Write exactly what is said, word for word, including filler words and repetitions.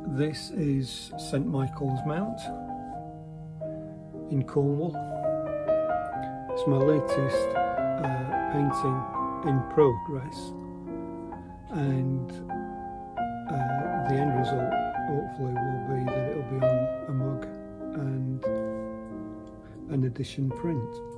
This is Saint Michael's Mount in Cornwall. It's my latest uh, painting in progress, and uh, the end result hopefully will be that it'll be on a mug and an edition print.